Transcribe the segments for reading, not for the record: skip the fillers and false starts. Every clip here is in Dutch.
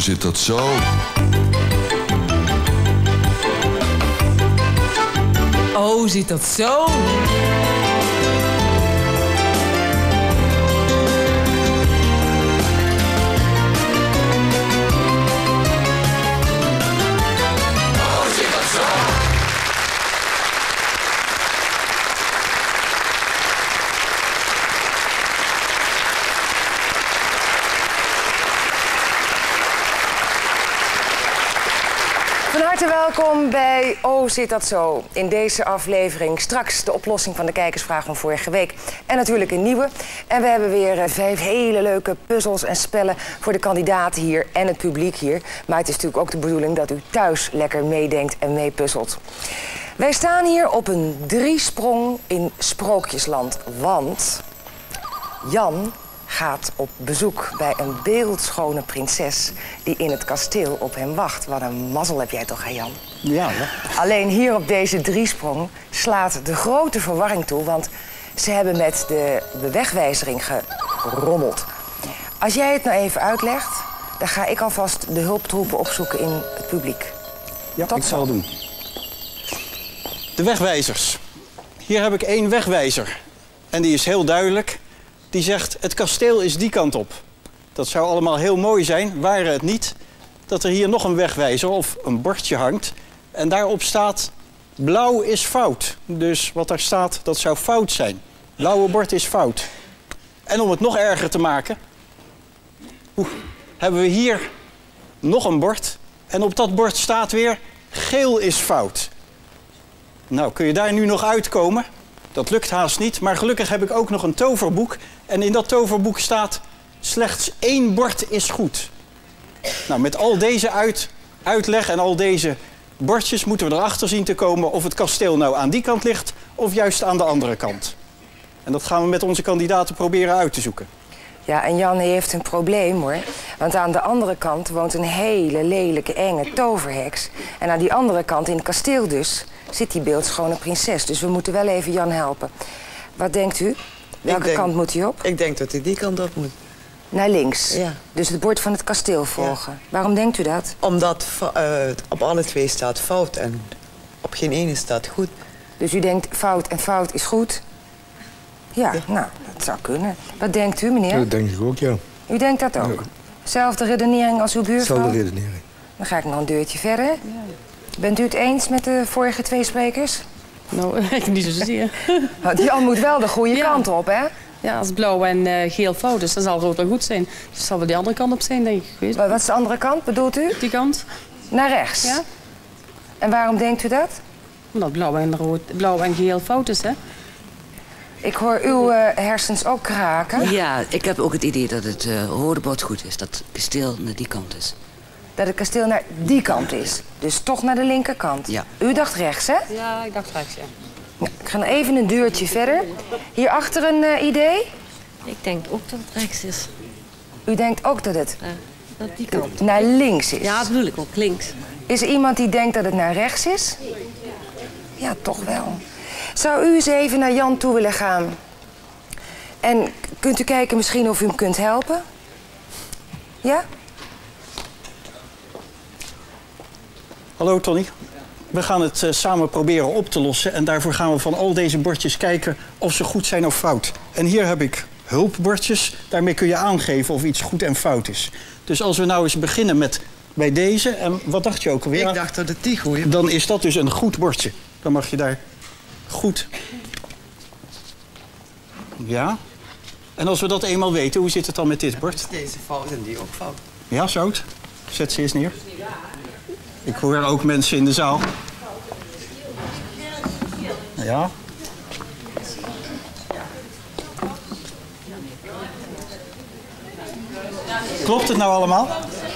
zit dat zo? Oh, zit dat zo? Van harte welkom bij Oh, zit dat zo? In deze aflevering straks de oplossing van de kijkersvraag van vorige week. En natuurlijk een nieuwe. En we hebben weer 5 hele leuke puzzels en spellen voor de kandidaten hier en het publiek hier. Maar het is natuurlijk ook de bedoeling dat u thuis lekker meedenkt en meepuzzelt. Wij staan hier op een 3-sprong in Sprookjesland. Want Jan gaat op bezoek bij een beeldschone prinses die in het kasteel op hem wacht. Wat een mazzel heb jij toch, hè Jan? Ja. Alleen hier op deze 3-sprong slaat de grote verwarring toe, want ze hebben met de wegwijzering gerommeld. Als jij het nou even uitlegt, dan ga ik alvast de hulptroepen opzoeken in het publiek. Ja, ik zal het doen. De wegwijzers. Hier heb ik 1 wegwijzer. En die is heel duidelijk. Die zegt, het kasteel is die kant op. Dat zou allemaal heel mooi zijn, waren het niet dat er hier nog een wegwijzer of een bordje hangt. En daarop staat, blauw is fout. Dus wat daar staat, dat zou fout zijn. Blauwe bord is fout. En om het nog erger te maken, hebben we hier nog een bord. En op dat bord staat weer, geel is fout. Nou, kun je daar nu nog uitkomen? Dat lukt haast niet, maar gelukkig heb ik ook nog een toverboek. En in dat toverboek staat, slechts 1 bord is goed. Nou, met al deze uitleg en al deze bordjes moeten we erachter zien te komen of het kasteel nou aan die kant ligt of juist aan de andere kant. En dat gaan we met onze kandidaten proberen uit te zoeken. Ja, en Jan heeft een probleem hoor. Want aan de andere kant woont een hele lelijke, enge toverheks. En aan die andere kant, in het kasteel dus, zit die beeldschone prinses. Dus we moeten wel even Jan helpen. Wat denkt u? Welke kant moet hij op? Ik denk dat hij die kant op moet. Naar links? Ja. Dus het bord van het kasteel volgen. Ja. Waarom denkt u dat? Omdat op alle 2 staat fout en op geen ene staat goed. Dus u denkt fout en fout is goed? Ja, nou, dat zou kunnen. Wat denkt u, meneer? Dat denk ik ook, ja. U denkt dat ook? Ja. Zelfde redenering als uw buurvrouw? Zelfde redenering. Dan ga ik nog een deurtje verder. Ja. Bent u het eens met de vorige 2 sprekers? Nou, ik niet zozeer. Jan moet wel de goede kant op, hè? Ja, als blauw en geel fout is, dan zal rood wel goed zijn. Dus het zal wel die andere kant op zijn, denk ik. Weet wat is de andere kant, bedoelt u? Die kant. Naar rechts? Ja. En waarom denkt u dat? Omdat blauw en geel fout is, hè? Ik hoor uw hersens ook kraken. Ja, ik heb ook het idee dat het rode bord goed is. Dat het kasteel naar die kant is. Dat het kasteel naar die kant is. Dus toch naar de linkerkant. Ja. U dacht rechts, hè? Ja, ik dacht rechts, ja. Nou, ik ga nog even een deurtje verder. Hierachter een idee? Ik denk ook dat het rechts is. U denkt ook dat het Dat die kant. naar links is? Ja, dat bedoel ik ook, links. Is er iemand die denkt dat het naar rechts is? Ja, toch wel. Zou u eens even naar Jan toe willen gaan? En kunt u kijken misschien of u hem kunt helpen? Ja? Hallo Tony. We gaan het samen proberen op te lossen. En daarvoor gaan we van al deze bordjes kijken of ze goed zijn of fout. En hier heb ik hulpbordjes. Daarmee kun je aangeven of iets goed en fout is. Dus als we nou eens beginnen met bij deze. En wat dacht je ook alweer? Ik dacht dat het die goeie. Dan is dat dus een goed bordje. Dan mag je daar goed. Ja. En als we dat eenmaal weten, hoe zit het dan met dit bord? Is deze fout en die ook fout. Ja, zout. Zet ze eens neer. Ik hoor ook mensen in de zaal. Ja. Klopt het nou allemaal?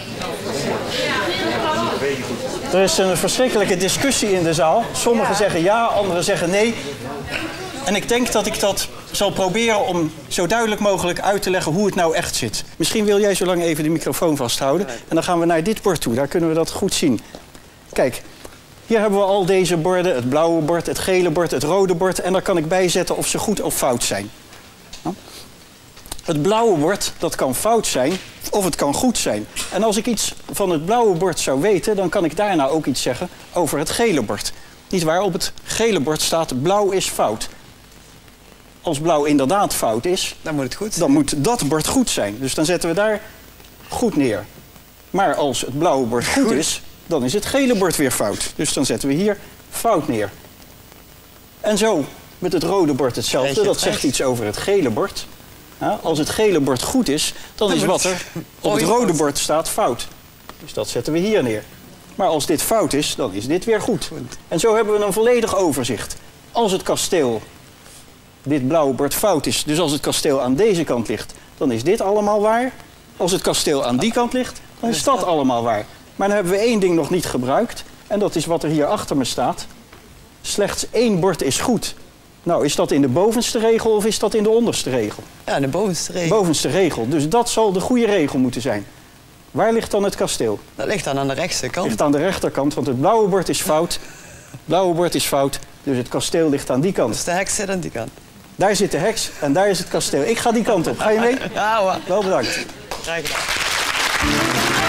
Er is een verschrikkelijke discussie in de zaal. Sommigen zeggen ja, anderen zeggen nee. En ik denk dat ik dat zal proberen om zo duidelijk mogelijk uit te leggen hoe het nou echt zit. Misschien wil jij zo lang even de microfoon vasthouden. En dan gaan we naar dit bord toe. Daar kunnen we dat goed zien. Kijk, hier hebben we al deze borden. Het blauwe bord, het gele bord, het rode bord. En daar kan ik bijzetten of ze goed of fout zijn. Nou, het blauwe bord, dat kan fout zijn. of het kan goed zijn. En als ik iets van het blauwe bord zou weten, dan kan ik daarna ook iets zeggen over het gele bord. Niet waar? Op het gele bord staat blauw is fout. Als blauw inderdaad fout is, Dan moet het goed zijn. dan moet dat bord goed zijn. Dus dan zetten we daar goed neer. Maar als het blauwe bord goed is, dan is het gele bord weer fout. Dus dan zetten we hier fout neer. En zo met het rode bord hetzelfde. Dat zegt iets over het gele bord. Ja, als het gele bord goed is, dan is wat er op het rode bord staat fout. Dus dat zetten we hier neer. Maar als dit fout is, dan is dit weer goed. En zo hebben we een volledig overzicht. Als het kasteel, dit blauwe bord fout is, dus als het kasteel aan deze kant ligt, dan is dit allemaal waar. Als het kasteel aan die kant ligt, dan is dat allemaal waar. Maar dan hebben we één ding nog niet gebruikt. En dat is wat er hier achter me staat. Slechts één bord is goed. Nou, is dat in de bovenste regel of is dat in de onderste regel? Ja, de bovenste regel. Bovenste regel. Dus dat zal de goede regel moeten zijn. Waar ligt dan het kasteel? Dat ligt dan aan de rechtse kant. Ligt aan de rechterkant, want het blauwe bord is fout. Het blauwe bord is fout, dus het kasteel ligt aan die kant. Dus de heks zit aan die kant. Daar zit de heks en daar is het kasteel. Ik ga die kant op. Ga je mee? Ja hoor. Wel bedankt. Graag gedaan.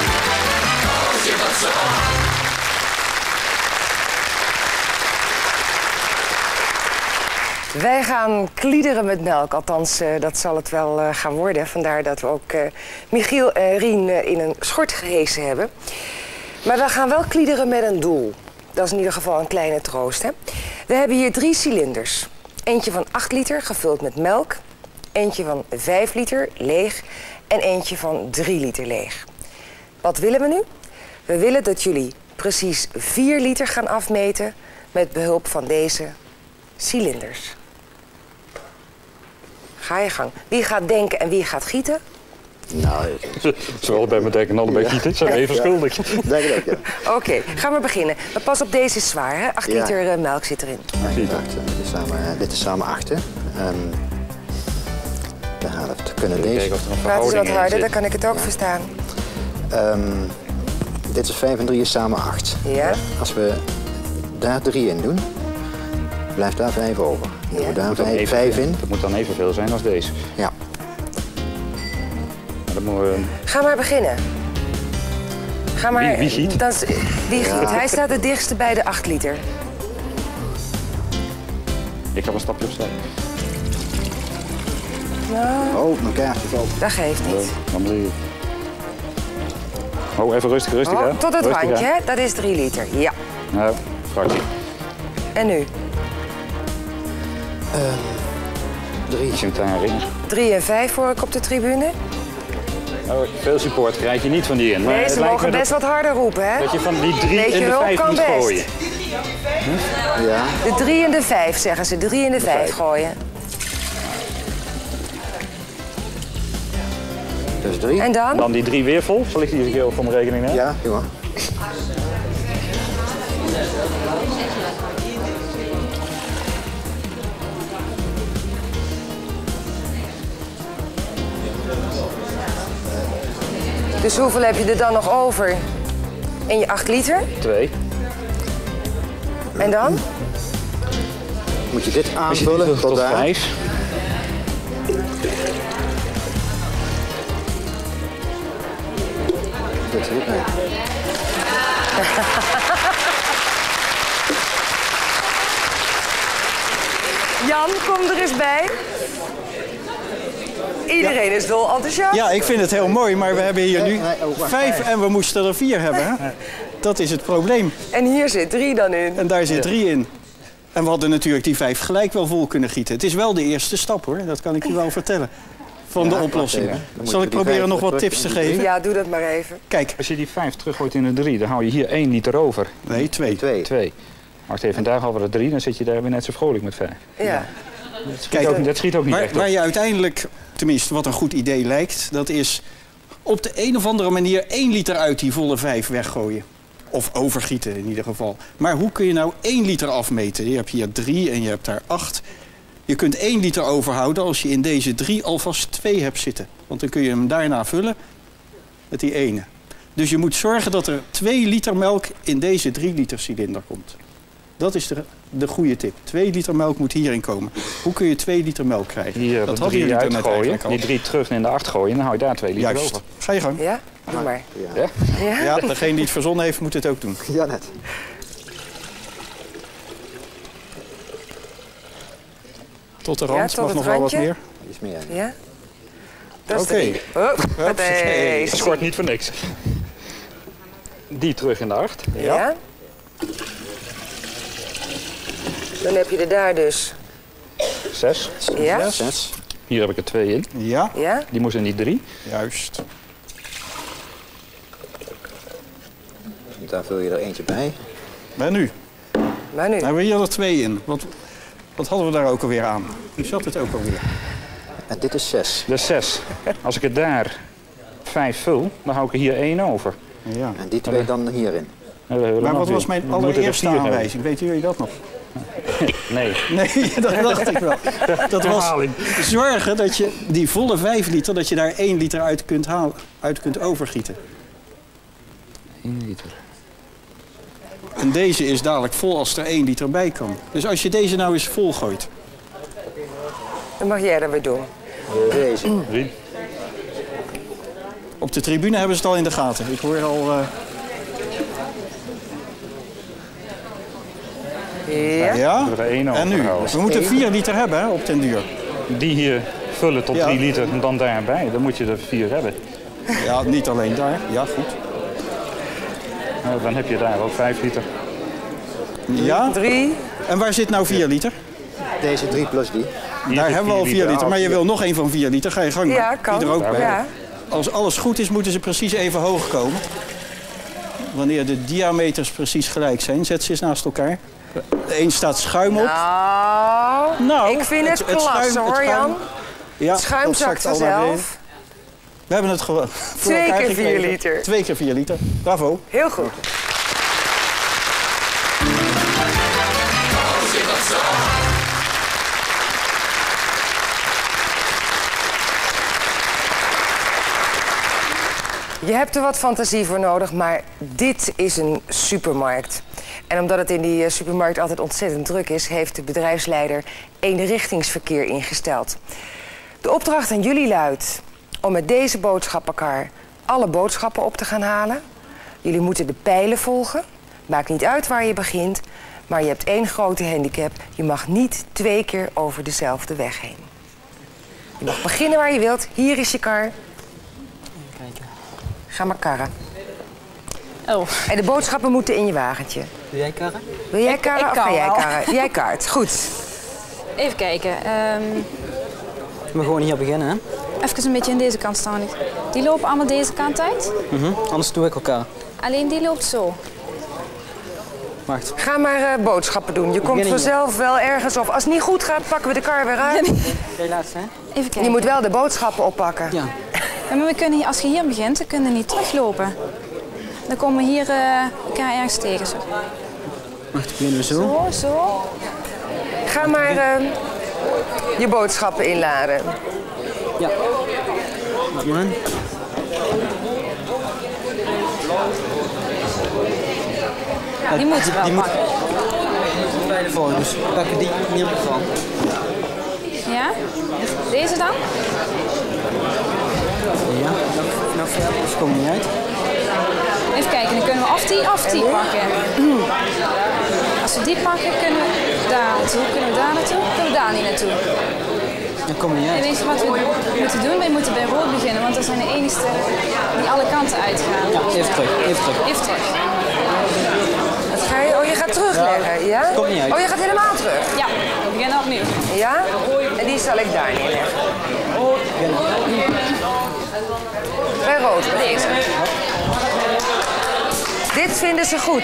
Wij gaan kliederen met melk, althans dat zal het wel gaan worden. Vandaar dat we ook Michiel en Rien in een schort gehesen hebben. Maar we gaan wel kliederen met een doel. Dat is in ieder geval een kleine troost. Hè? We hebben hier 3 cilinders. Eentje van 8 liter gevuld met melk. Eentje van 5 liter leeg. En eentje van 3 liter leeg. Wat willen we nu? We willen dat jullie precies 4 liter gaan afmeten met behulp van deze cilinders. Ga je gang. Wie gaat denken en wie gaat gieten? Nou, Ze allebei met denken en allebei gieten. Zijn even schuldig. denk ik ook, ja. Oké, gaan we beginnen. Maar pas op, deze is zwaar, hè? 8 Ja. liter melk zit erin. Dit is samen 8, hè. De helft. Kunnen deze... Kijken of er een Praat eens wat verhouding in harder, dan zit. kan ik het ook verstaan. Dit is 5 en 3 is samen 8. Ja. Als we daar 3 in doen, blijft daar 5 over. Doen we daar Moet dan 5 in? Dat moet dan evenveel zijn als deze. Ja. Maar dan moeten we... Ga maar beginnen. Ga maar. Wie giet? Wie giet? Hij staat het dichtste bij de 8 liter. Ik ga een stapje opzij. Nou, Oh, mijn kaartje valt. dat geeft niet. Dan zie je. Oh, even rustig, rustig hè. Oh, tot het Rustig, randje, hè. hè? Dat is 3 liter. Ja. Nou, fractie. En nu? 3. Ik zie een kleine ring. 3 en 5 hoor ik op de tribune. Oh, veel support krijg je niet van die in. Maar Nee, het ze lijkt mogen me best wat harder roepen, hè? dat je van die 3 Beetje en de hulp 5 kan moet best. gooien. Ja. De 3 en de 5 zeggen ze. 3 en de 5 gooien. Dus 3. En dan? Dan die 3 weer vol. Zal ik die eens een keer op van de rekening nemen? Ja, doe maar. Dus hoeveel heb je er dan nog over in je 8 liter? 2. En dan? Moet je dit Als je aanvullen die tot daar. 5. Dit zit mee. Jan, kom er eens bij. Iedereen is dol enthousiast. Ja, ik vind het heel mooi, maar we hebben hier nu Nee, oh, wacht. 5 en we moesten er 4 hebben. Hè? Dat is het probleem. En hier zit 3 dan in. En daar zit 3 in. En we hadden natuurlijk die 5 gelijk wel vol kunnen gieten. Het is wel de eerste stap hoor, dat kan ik je wel vertellen. Van de oplossing. wacht even. Dan moet Zal je ik die proberen 5 nog wat terug tips te in die geven? Ja, doe dat maar even. Kijk, Als je die 5 teruggooit in de 3, dan hou je hier 1 liter over. nee, 2. 2. 2. Wacht even, daar hadden we er 3, dan zit je daar weer net zo vrolijk met 5. Ja. Kijk, Dat schiet ook niet echt waar op. je uiteindelijk, tenminste wat een goed idee lijkt, dat is op de een of andere manier 1 liter uit die volle 5 weggooien. Of overgieten in ieder geval. Maar hoe kun je nou 1 liter afmeten? Je hebt hier 3 en je hebt daar 8. Je kunt 1 liter overhouden als je in deze 3 alvast 2 hebt zitten. Want dan kun je hem daarna vullen met die ene. Dus je moet zorgen dat er 2 liter melk in deze 3 liter cilinder komt. Dat is de goede tip. 2 liter melk moet hierin komen. Hoe kun je 2 liter melk krijgen? Hier dat de 3 uitgooien, al. die 3 terug in de 8 gooien en dan hou je daar 2 liter Juist. over. Ga je gang. Ja? Doe maar. Ja? Ja, degene die het verzonnen heeft, moet het ook doen. Ja, net. Tot de rand, tot mag het nog wel wat randje. meer. Iets meer. Ja? Dat is Oké. 3. Huppatee. Het schort niet voor niks. Die terug in de 8. Ja. Dan heb je er daar dus. 6. Ja? 6. Hier heb ik er 2 in. Ja, Ja? Die moest in die 3. juist. Daar vul je er eentje bij. En nu? Maar nu. Nou, hebben we hier er 2 in. Wat hadden we daar ook alweer aan? Hoe zat het ook alweer? En dit is 6. Dat is 6. Als ik er daar 5 vul, dan hou ik er hier 1 over. Ja. En die 2 dan hierin. Maar wat was mijn allereerste aanwijzing? Weten jullie dat nog? Nee. Nee, dat dacht ik wel. Dat was zorgen dat je die volle 5 liter, dat je daar 1 liter uit kunt halen, uit kunt overgieten. 1 liter. En deze is dadelijk vol als er 1 liter bij kan. Dus als je deze nou eens vol gooit. Dan mag jij dat weer doen. Deze. 3. Op de tribune hebben ze het al in de gaten. Ik hoor al... Ja. Ja? Er 1 over En nu? houden. We moeten 4 liter hebben hè, op den duur. Die hier vullen tot Ja. 3 liter en dan daarbij. Dan moet je er 4 hebben. Ja, niet alleen daar. Ja, goed. Nou, dan heb je daar ook 5 liter. Ja? 3. En waar zit nou 4 liter? Deze 3 plus die. Hier Daar zit hebben we al 4 liter, maar je wil nog één van 4 liter. Ga je gang. Ja, kan. Die er ook bij. Ja. Als alles goed is, moeten ze precies even hoog komen. Wanneer de diameters precies gelijk zijn, zet ze eens naast elkaar. De een staat schuim op. Nou, ik vind het klasse schuim- hoor, het schuim- Jan. Ja, Het schuim dat zakt al naar beneden. vanzelf. We hebben het gewoon. 2 keer 4 liter. 2 keer 4 liter. Bravo. Heel goed. Je hebt er wat fantasie voor nodig, maar dit is een supermarkt. En omdat het in die supermarkt altijd ontzettend druk is, heeft de bedrijfsleider eenrichtingsverkeer ingesteld. De opdracht aan jullie luidt om met deze boodschappenkar alle boodschappen op te gaan halen. Jullie moeten de pijlen volgen. Maakt niet uit waar je begint, maar je hebt 1 grote handicap. Je mag niet 2 keer over dezelfde weg heen. Je mag beginnen waar je wilt. Hier is je kar. Ga maar karren. Oh. En de boodschappen moeten in je wagentje. Wil jij karren? Wil jij karren ik of kan ga jij wel. karren? Jij kaart. Goed. Even kijken. We gewoon hier beginnen, hè? Even een beetje aan deze kant staan. Die lopen allemaal deze kant uit. Anders doe ik elkaar. Alleen die loopt zo. Wacht. Ga maar boodschappen doen. Je komt beginnen vanzelf wel ergens op. Als het niet goed gaat, pakken we de kar weer uit. Jij laatste, hè? Even kijken. Je moet wel de boodschappen oppakken. Ja. Ja, maar we kunnen hier, als je hier begint, dan kunnen we niet teruglopen. Dan komen we hier elkaar ergens tegen. Zo, Wacht, beginnen we zo. zo. Ga maar je boodschappen inladen. Ja. Laat maar in. Die moeten we wel pakken. Bij de volgende, dus we pakken die in ieder geval. Ja? Deze dan? Ja, nog verder, dus komt niet uit. Even kijken, dan kunnen we of die pakken. Als we die pakken, kunnen we daar naartoe. Kunnen we daar naartoe? Kunnen we daar niet naartoe? Dan komt niet En uit. weet je wat we moeten doen? We moeten bij rood beginnen, want dat zijn de enigste die alle kanten uitgaan. Ja, even terug, even terug. Even terug. Wat ga je? Oh, je gaat terugleggen, ja? komt niet uit. Oh, je gaat helemaal terug. Ja, we beginnen opnieuw. Ja? En die zal ik daar neerleggen. Bij rood. Deze. Dit vinden ze goed.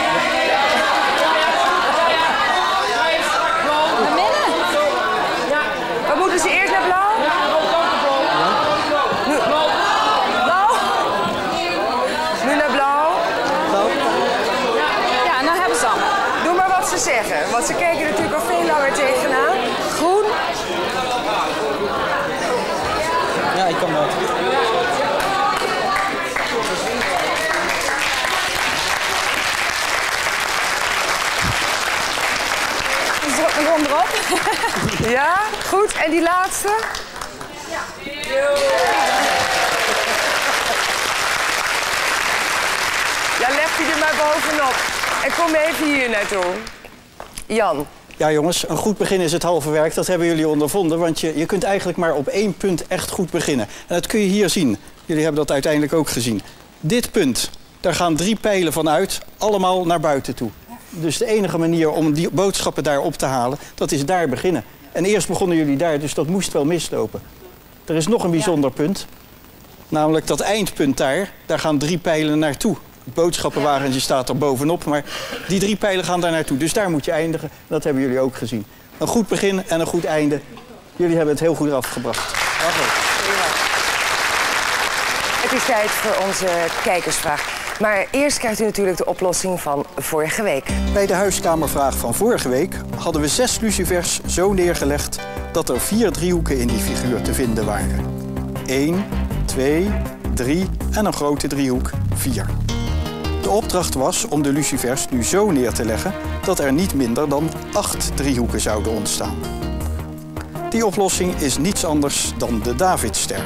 Naar binnen. Wat moeten ze eerst naar blauw? Nu, blauw? Nu naar blauw. Ja, nou hebben ze allemaal. Doe maar wat ze zeggen, want ze kijken natuurlijk al veel langer tegenaan. Groen. Ja, ik kom eruit. gewoon erop. Ja, goed. En die laatste? Ja, leg die er maar bovenop. En kom even hier naartoe. Jan. Ja jongens, een goed begin is het halve werk. Dat hebben jullie ondervonden. Want je kunt eigenlijk maar op 1 punt echt goed beginnen. En dat kun je hier zien. Jullie hebben dat uiteindelijk ook gezien. Dit punt, daar gaan 3 pijlen van uit. Allemaal naar buiten toe. Dus de enige manier om die boodschappen daar op te halen, dat is daar beginnen. En eerst begonnen jullie daar, dus dat moest wel mislopen. Er is nog een bijzonder punt. Namelijk dat eindpunt daar gaan 3 pijlen naartoe. Het boodschappenwagentje staat er bovenop, maar die 3 pijlen gaan daar naartoe. Dus daar moet je eindigen. Dat hebben jullie ook gezien. Een goed begin en een goed einde. Jullie hebben het heel goed afgebracht. Bravo. Het is tijd voor onze kijkersvraag. Maar eerst krijgt u natuurlijk de oplossing van vorige week. Bij de huiskamervraag van vorige week hadden we 6 lucifers zo neergelegd dat er 4 driehoeken in die figuur te vinden waren. 1, 2, 3 en een grote driehoek 4. De opdracht was om de lucifers nu zo neer te leggen dat er niet minder dan 8 driehoeken zouden ontstaan. Die oplossing is niets anders dan de Davidster.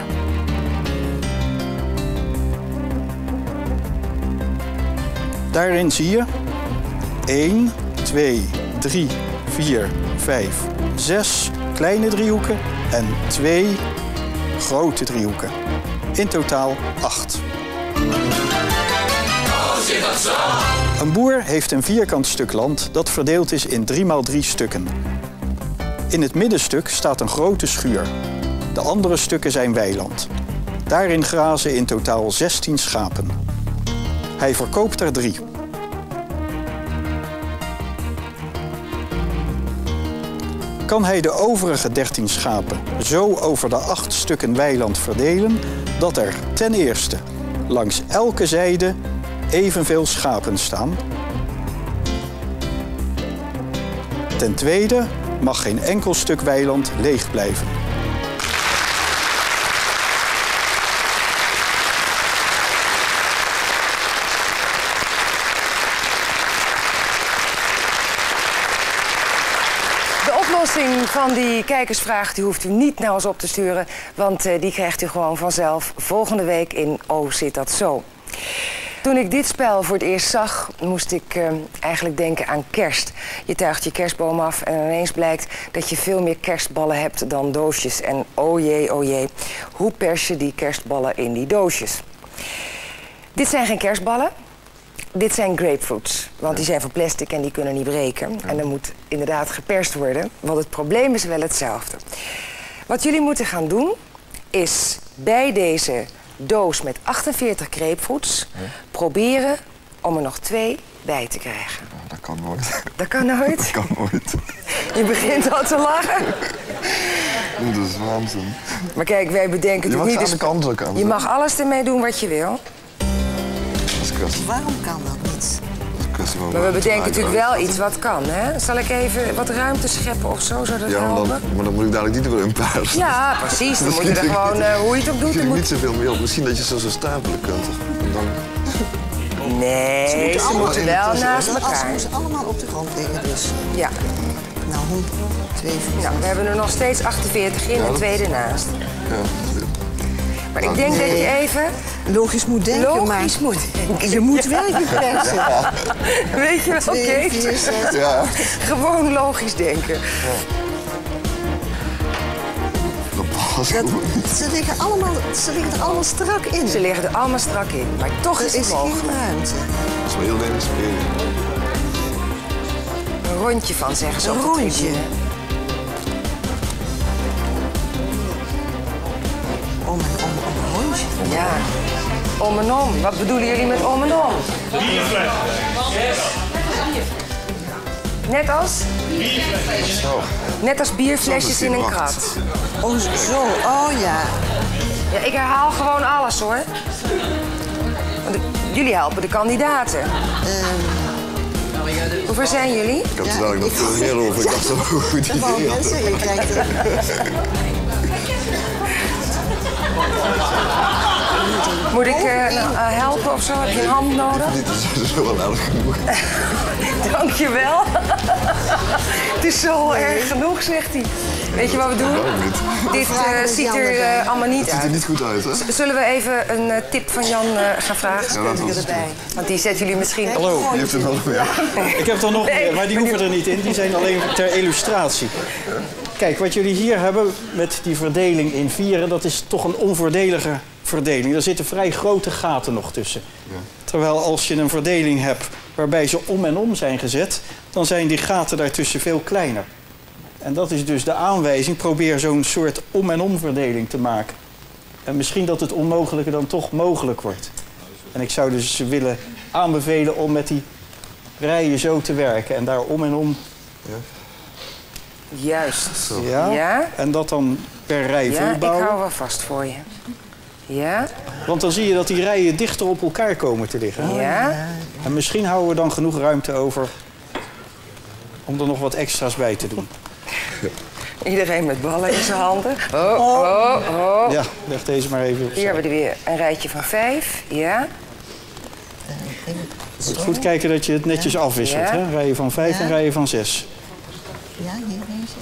Daarin zie je 1, 2, 3, 4, 5, 6 kleine driehoeken en 2 grote driehoeken. In totaal 8. Een boer heeft een vierkant stuk land dat verdeeld is in 3 x 3 stukken. In het middenstuk staat een grote schuur. De andere stukken zijn weiland. Daarin grazen in totaal 16 schapen. Hij verkoopt er 3. Kan hij de overige 13 schapen zo over de 8 stukken weiland verdelen dat er ten eerste langs elke zijde evenveel schapen staan. Ten tweede mag geen enkel stuk weiland leeg blijven. De oplossing van die kijkersvraag die hoeft u niet naar ons op te sturen, want die krijgt u gewoon vanzelf volgende week in Oh, zit dat zo. Toen ik dit spel voor het eerst zag, moest ik eigenlijk denken aan kerst. Je tuigt je kerstboom af en ineens blijkt dat je veel meer kerstballen hebt dan doosjes. En oh jee, hoe pers je die kerstballen in die doosjes? Dit zijn geen kerstballen. Dit zijn grapefruits, want die zijn van plastic en die kunnen niet breken. En er moet inderdaad geperst worden, want het probleem is wel hetzelfde. Wat jullie moeten gaan doen, is bij deze doos met 48 grapefruits proberen om er nog 2 bij te krijgen. Dat kan nooit. Dat kan nooit? Dat kan nooit. Je begint al te lachen. Dat is waanzin. Maar kijk, wij bedenken natuurlijk niet... Je mag aan de kant ook aan. Je mag alles ermee doen wat je wil. Waarom kan dat niet? Maar we bedenken natuurlijk wel iets wat kan, hè? Zal ik even wat ruimte scheppen of zo, zou dat helpen? Maar dan moet ik dadelijk niet weer een paar. Ja, precies. Dan moet je er gewoon, hoe je het ook doet... Ik niet zoveel meer op. Misschien dat je zo stapelen kunt. En dan... Nee, ze moeten wel naast elkaar. Ze moeten allemaal op de grond liggen dus. Ja. Nou, 2, 4, Nou, we hebben er nog steeds 48 in en 2 ernaast. Ja. Maar ik denk dat je even... Logisch moet denken, Logisch moet denken. Je moet wel gepersen. Ja. Weet je wel, 2, 4, 6. Ja. Gewoon logisch denken. Ja. Ze liggen er allemaal strak in. Ze liggen er allemaal strak in, maar toch is het mogelijk. Er is geen ruimte. Dat is wel heel weinig spelen. Een rondje van, zeggen ze op de tribune. Om een rondje? Ja, om en om. Wat bedoelen jullie met om en om? Net als? Net als bierflesjes in een krat. Oh, zo. Oh, ja. Ja, ik herhaal gewoon alles, hoor. Want jullie helpen de kandidaten. Hoeveel zijn jullie? Ik had er dadelijk nog veel meer over. Ik dacht zo goed idee had. Je krijgt er... Moet ik helpen of zo? Heb je een hand nodig? Dit is wel aardig genoeg. Dankjewel. Het is zo erg genoeg, zegt hij. Weet je wat we doen? Dit ziet er allemaal niet uit. Het ziet er niet goed uit, hè? Zullen we even een tip van Jan gaan vragen? Ja, dat was het. Want die zetten jullie misschien... Hallo. Die heeft er nog meer. Ik heb er nog meer, maar die hoeven er niet in. Die zijn alleen ter illustratie. Kijk, wat jullie hier hebben met die verdeling in vieren... dat is toch een onvoordelige verdeling. Er zitten vrij grote gaten nog tussen. Ja. Terwijl als je een verdeling hebt waarbij ze om en om zijn gezet... dan zijn die gaten daartussen veel kleiner. En dat is dus de aanwijzing. Probeer zo'n soort om- en omverdeling te maken. En misschien dat het onmogelijke dan toch mogelijk wordt. En ik zou dus willen aanbevelen om met die rijen zo te werken. En daar om en om... Ja. Juist. Zo. Ja? Ja? En dat dan per rij Ja, ik volbouwen. hou wel vast voor je. Ja? Want dan zie je dat die rijen dichter op elkaar komen te liggen. Ja? En misschien houden we dan genoeg ruimte over om er nog wat extra's bij te doen. Iedereen met ballen in zijn handen. Oh. Ja, leg deze maar even op. Hier hebben we weer een rijtje van 5. Ja? Je moet goed kijken dat je het netjes afwisselt. Ja. Hè? Rijen van 5 en rijen van 6. Ja, hier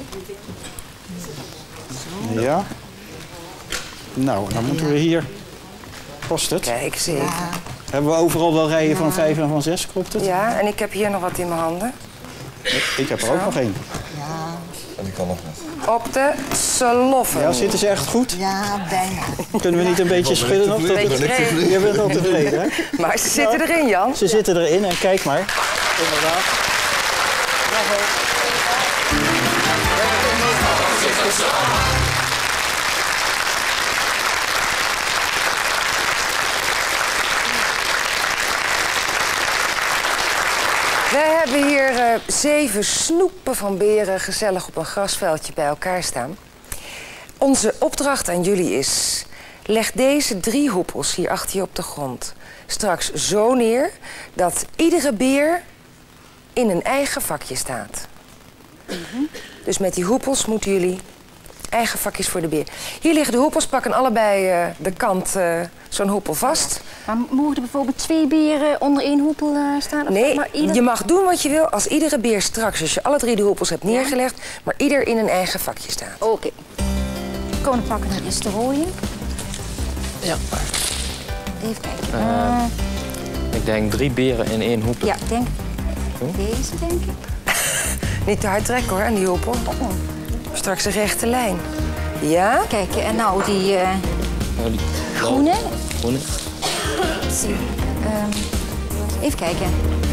deze. Ja. Nou, dan moeten we hier... Past het? Kijk eens even. Hebben we overal wel rijen van 5 en van 6, klopt het? Ja, en ik heb hier nog wat in mijn handen. Ik heb er ook nog één. En die kan nog net. Op de sloffen. Ja, zitten ze echt goed? Ja, bijna. Kunnen we niet een beetje schudden nog? Ben ik tevreden? Je bent al tevreden, hè? Maar ze zitten erin, Jan. Ze zitten erin en kijk maar. Inderdaad. We hebben hier 7 snoepen van beren gezellig op een grasveldje bij elkaar staan. Onze opdracht aan jullie is... leg deze 3 hoepels hier achter je op de grond straks zo neer... dat iedere beer in een eigen vakje staat. Dus met die hoepels moeten jullie eigen vakjes voor de beer. Hier liggen de hoepels, pakken allebei de kant zo'n hoepel vast. Maar mogen er bijvoorbeeld 2 beren onder 1 hoepel staan? Of Nee, maar je mag doen wat je wil als iedere beer straks, als je alle 3 de hoepels hebt neergelegd, maar ieder in een eigen vakje staat. Oké. Kom, dan pakken we eens de rode. Ja. Even kijken. Ik denk 3 beren in 1 hoepel. Ja, denk deze, denk ik. Niet te hard trekken hoor, aan die hoepel. Straks een rechte lijn. Ja? Kijk, en nou die groene. Groene. Zie. Even kijken.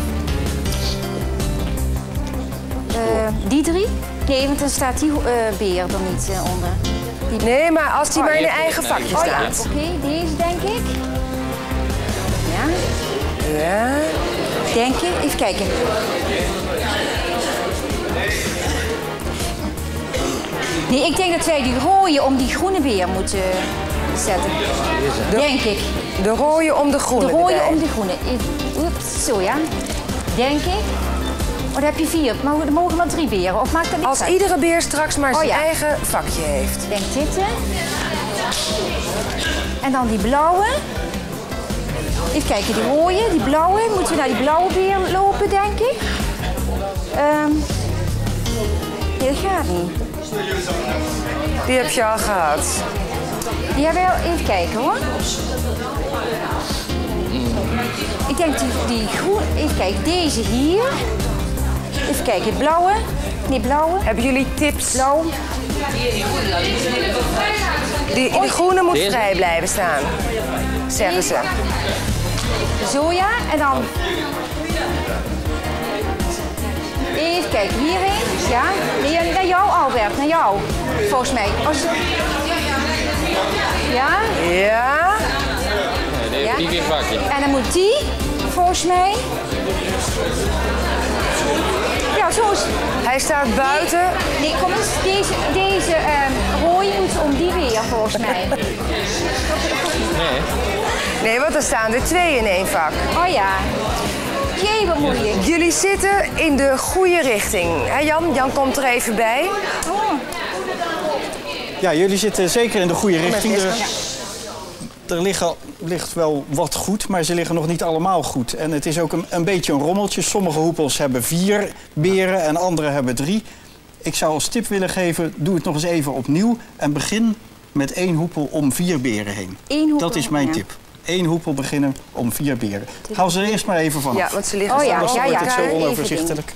Die 3? Nee, want dan staat die beer er niet onder. Die... Nee, maar als die maar in een eigen vakje staat. Ja. Oké, deze denk ik. Ja. Ja. Denk je? Even kijken. Nee, ik denk dat wij die rode om die groene beer moeten zetten. Denk ik. De rode om de groene. De rode erbij. om de groene. Oeps, zo ja. Denk ik. Oh, dan heb je 4. Maar er mogen maar 3 beren. Of maakt dat niet Als uit? iedere beer straks maar zijn ja. eigen vakje heeft. Denk dit, hè. En dan die blauwe. Even kijken, die rode, die blauwe. Moeten we naar die blauwe beer lopen, denk ik? Nee, dat gaat niet. Die heb je al gehad. Jawel, even kijken hoor. Ik denk die groen. Even kijken, deze hier. Even kijken, blauwe. Nee, blauwe. Hebben jullie tips? Blauw. Die groene moet vrij blijven staan, zeggen ze. Zo ja, en dan. Even kijken, hierheen. Ja, nee, naar jou Albert, naar jou. Volgens mij. Ja? Ja. Ja. Die geen vakje. En dan moet die, volgens mij. Ja, zo is. Hij staat buiten. Nee, kom eens. Deze rode moet om die weer, volgens mij. Nee. Nee, want er staan er 2 in 1 vak. Oh ja. Jee, wat moeilijk. Jullie zitten in de goede richting. Hè, Jan? Jan komt er even bij. Oh. Ja, jullie zitten zeker in de goede richting. Er ligt wel wat goed, maar ze liggen nog niet allemaal goed. En het is ook een beetje een rommeltje. Sommige hoepels hebben 4 beren en andere hebben 3. Ik zou als tip willen geven, doe het nog eens even opnieuw. En begin met 1 hoepel om 4 beren heen. 1 hoepel, dat is mijn ja. tip. 1 hoepel beginnen om 4 beren. Gaan we ze er eerst maar even vanaf. Ja, want ze liggen Oh ja, Anders ja, wordt ja. het zo Even onoverzichtelijk.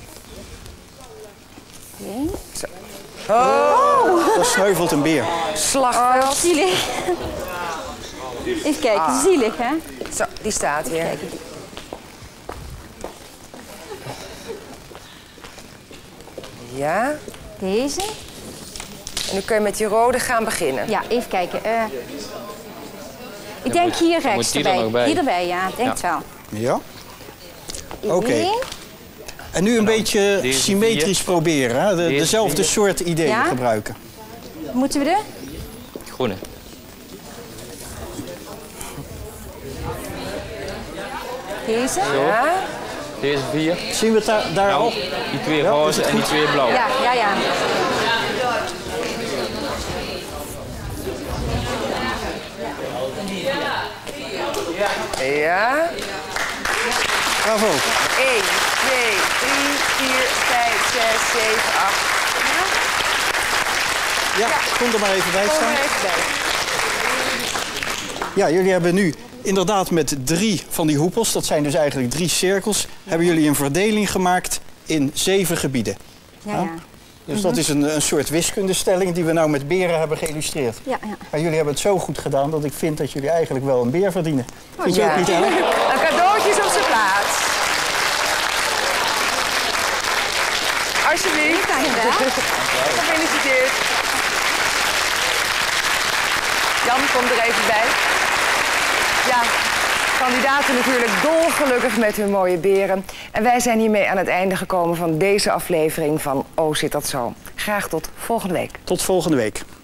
Zo. Oh, Dan sneuvelt een beer. slagveld. Zielig. Even kijken, zielig hè? Zo, die staat weer. Ja. Deze. En nu kun je met die rode gaan beginnen. Ja, even kijken. Ik denk hier rechts moet die er nog erbij. bij? Hier erbij, ja. Ik denk het wel. Ja. Oké. 1. En nu een beetje deze symmetrisch proberen. Hè? Deze Dezelfde 4. soort ideeën Ja? gebruiken. Moeten we er? Groene. Deze? Ja. Deze 4. Zien we het daar al? Die 2 is roze het en die goed? 2 blauw. Ja, ja, ja. Ja. Bravo. 1, 2, 3, 4, 5, 6, 7, 8. Ja, kom er maar even bij Kom staan. er even bij. Ja, jullie hebben nu inderdaad met 3 van die hoepels, dat zijn dus eigenlijk 3 cirkels, hebben jullie een verdeling gemaakt in 7 gebieden. Ja, ja. Dus dat is een soort wiskundestelling die we nou met beren hebben geïllustreerd. Ja, ja. Maar jullie hebben het zo goed gedaan dat ik vind dat jullie eigenlijk wel een beer verdienen. Vind je ook niet, Ellen? Een cadeautje is op zijn plaats. Alsjeblieft. Gefeliciteerd. Jan, kom er even bij. Ja, kandidaten natuurlijk dolgelukkig met hun mooie beren. En wij zijn hiermee aan het einde gekomen van deze aflevering van Oh, zit dat zo. Graag tot volgende week. Tot volgende week.